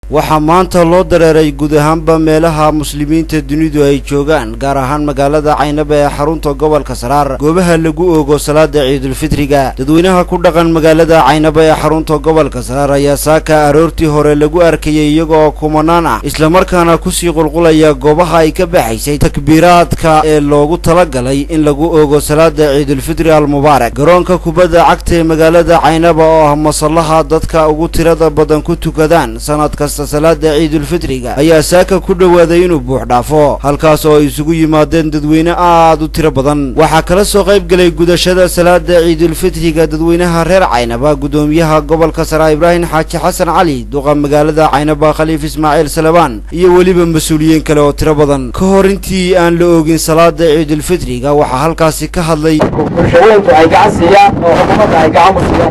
waxaa maanta loo dareeray guud ahaanba meelaha muslimiinta dunidu ay joogaan gaar ahaan magaalada Caynaba ee xarunta gobolka Saraar goobaha lagu oogo salaada Ciidul Fitriga dadweynaha ku dhaqan magaalada Caynaba ee xarunta gobolka Saraar ayaa saaka aroortii hore lagu arkayay iyagoo kumanaan ah isla markaana ku sii qulqulaya goobaha ay ka baxaysay takbiiraadka ee loogu talagalay in lagu oogo salaada Ciidul Fitri al-Mubaarak garoonka kubadda cagta ee magaalada Caynaba oo ah masallaha dadka ugu tirada badan ku tukadaan sanadka salaada Ciidul Fitriga ayaa saaka ku dhawaaday inuu buux dhaafo halkaas oo isugu yimaadeen dadweyne aad u tiro badan waxa kala soo qayb galay gudashada salaada Ciidul Fitriga dadweynaha reer Caynaba gudoomiyaha gobolka Saraar Ibrahim Xaaji Xasan Cali duqa magaalada Caynaba Khaliif Ismaaciil Salabaan iyo waliba mas'uuliyiin kale oo tiro badan ka hor intii aan la oogin salaada Ciidul Fitriga waxa halkaasi ka hadlay bulshooyinka ay gacansiiyaan oo xukuumadda ay gacan ku siiyaan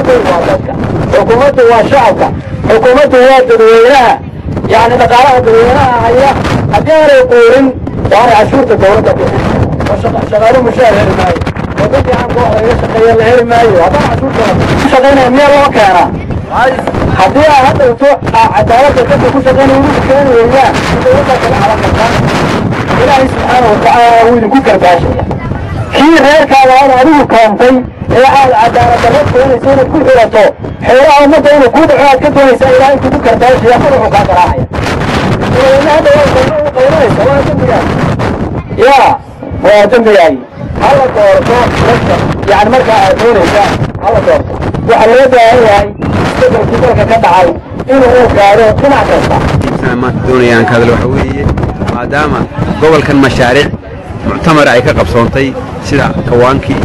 xukuumaddu waa shacabka xukuumaddu waa dadweynaha yani dhaqaalaha dadweynaha haya haddii aanay quurin waana cashuurta dowladda bixin shaqaale mushaar heli maayo wadadii caamka wax laga shaqeeya la heli maayo haddana cashuurta ku shaqaynaya miyaa loo keenaa haddii aa hadhowto cadaaladda dadka ku shaqaynaya ugu keeni weeyaan dowladda kala calan kartaan ilaahay subxaanahu watacaala wuu idinku garbaashaya kii reerkaada aad adigu keentay ee aad cadaaladdarra doonaysa inaad ku xirato xeeraha ummadda inuu kuu dhaco aad ka doonaysaa ilaahay kugu garbaashaya madaxuu kaa garaacaya hadda waa qaynaysa waa dembigaagi yaa waa dembigaagi hala doorto dadka yani markaa aad doonaysaa hala doorto waxaa loo baahan yahay isbedelkii dalka ka dhacay inuu uu gaadho dhinac kasta maanta doonayaan ka hadal waxa weeye maadaama gobolkan mashaariic muctamar ay ka qabsoontay sida kawaankii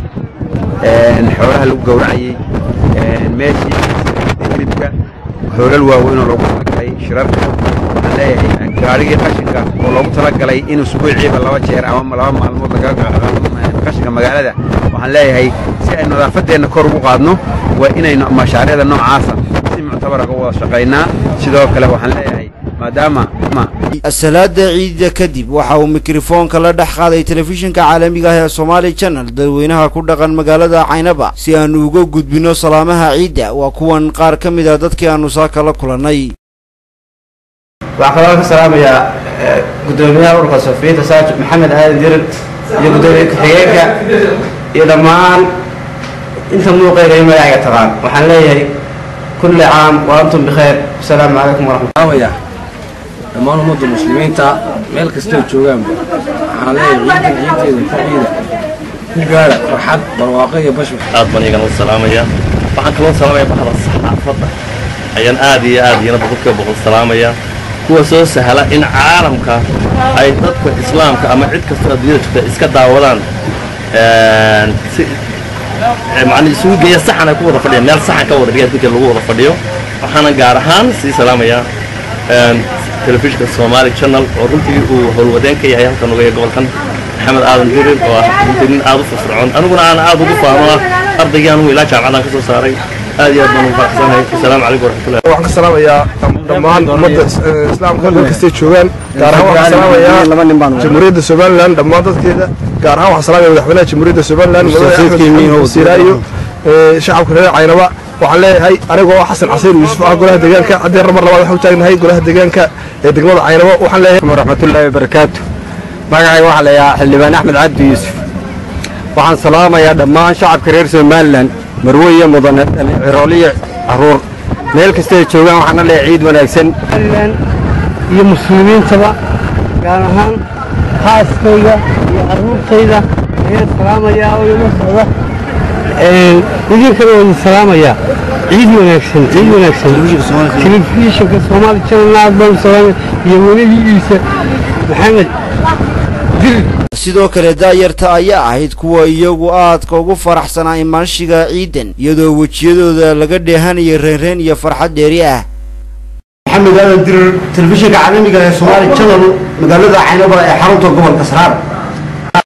xoolaha lagu gowracayay meeshii hilibka hoolal waaweyn oo loogu talagalay shirarka waxaan leeyahay gaarigii qashinka oo loogu talagalay inuu subuuciiba 2 jeer ama 2 maalmood laga qaado qashinka magaalada waxaan leeyahay si ay nadaafadeena kor ugu qaadno waa inaynu mashaariicda noocaasa si muctabar ah wada shaqeynaa sidoo kale waxaan leeyahay maadaama salaada ciidda kadib waxa uu mikrofoonka la dhex qaaday telefishinka caalamiga ah ee Somali Channel dadweynaha ku dhaqan magaalada Caynaba si aan uga gudbino salaamaha ciidda waa kuwan qaar ka mid ah dadkii aanu saaka la kulanay waxaan ka salaamayaa gudoomiyaha ururka Safiita Saaj Maxamed Aadan Dirir iyo gudoomiyaha xigeenka iyo dhammaan inta muuqeega ay magaca taqaan waxaan leeyahay kulli caam wa antum bikhair assalaamu calaykum wa rahmatullahi dhammaan ummadda muslimiinta meel kasta oo joogaan waxaan leeyahay ciideeda fadhiida ku gaara farxad barwaaqo iyo bashbash aad baan iyaga u salaamaya waxaan kaloo salaamaya baxda saxaafadda ayaan aad iyo aad iyana boqolkiiba salaamaya kuwa soo sahla in caalamka ay dadka islaamka ama cid kasta adduunyada joogta iska daawadaan si macni isugu geeya saxan ay ku wada fadhiyaan meel saxan ka wada dhigaa dadka lagu wada fadhiyo waxaan gaar ahaan si salaamaya telefishinka Somali Channel oo runtii uu howlwadeen ka yahay halkan uga gobolkan Maxamed Aadan Dirir oo ah nin aad u firfircoon aniguna aan aad ugu faano ardaygan uu ilaa jaamacadan ka soo saaray aad iyo aad baan u faraxsanahay assalaamu calaykum warahmatullahi waxaan ka salaamayaa dhammaan ummadda islaamka meel kasta joogaan gaar ahaan waxaan salaamayaa jamhuuriyadda Somaliland dhammaan dadkeeda gaar ahaan waxaan salaamayaa madaxweynaha jamhuuriyadda Somaliland madaxweynaha Siraayo shacabka reer Caynaba waxaan leeyahay anigoo Xasan Casiir Yuusuf ah golaha deegaanka haddii mar labaad waxaan u taagnahay golaha deegaanka ee degmada Caynaba waxaan leeyahay warahmatullaahi wabarakaatuh magacayga waxaa la yahay xildhibaan Axmed Cabdi Yuusuf waxaan salaamayaa dhammaan shacabka reer Somaliland marweye mudane cirooliye caruur meel kasta ay joogaan waxaan leeyahay ciid wanaagsan iyo muslimiintaba gaar ahaan xaaskayga iyo caruurtayda ayaan salaamayaa oo igu socda idinkana waan salaamayaa ciid wanaagsan telefishinka Somali Channel aad baan salaamay iyo weligiisa Maxamed Dirir sidoo kale daayarta ayaa ahayd kuwa iyagu aadka ugu faraxsanaa imaanshiga ciidan iyadoo wajiyadooda laga dheehanayay reenreen iyo farxad dheeri ah Maxamed Aadan Dirir telefishinka caalamiga ah ee Somali Channel magaalada Caynaba ee xarunta gobolka Saraar